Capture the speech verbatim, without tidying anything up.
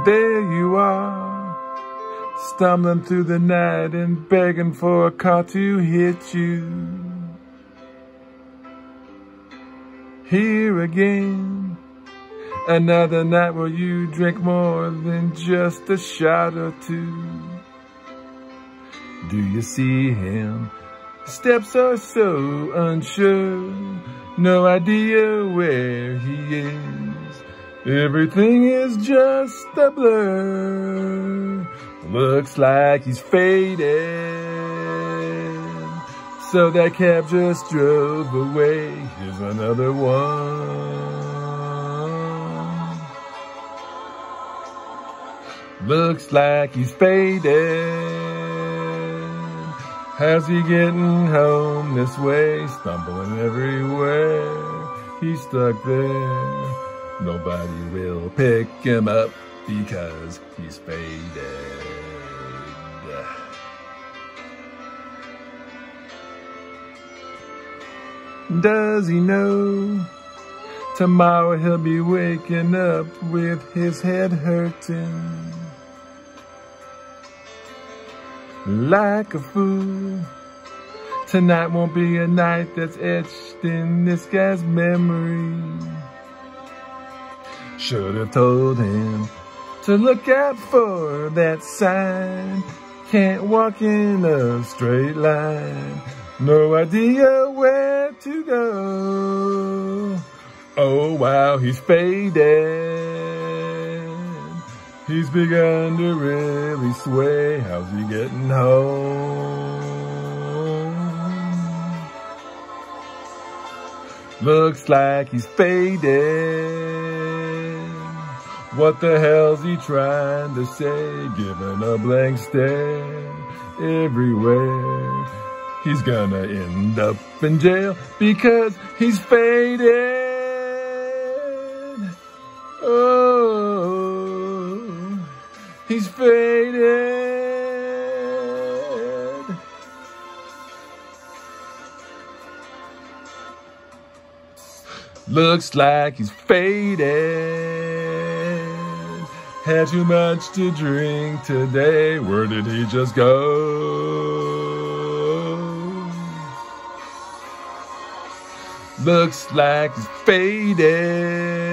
there you are, stumbling through the night and begging for a car to hit you. Here again, another night where you drink more than just a shot or two. Do you see him? Steps are so unsure, no idea where he is. Everything is just a blur. Looks like he's faded. So that cab just drove away. Here's another one. Looks like he's faded. How's he getting home this way? Stumbling everywhere. He's stuck there. Nobody will pick him up because he's faded. Does he know tomorrow he'll be waking up with his head hurting? Like a fool, tonight won't be a night that's etched in this guy's memory. Should have told him to look out for that sign. Can't walk in a straight line. No idea where to go. Oh wow, he's faded. He's begun to really sway. How's he getting home? Looks like he's faded. What the hell's he trying to say? Giving a blank stare everywhere. He's gonna end up in jail because he's faded. Oh, he's faded. Looks like he's faded. Had too much to drink today. Where did he just go? Looks like he's faded.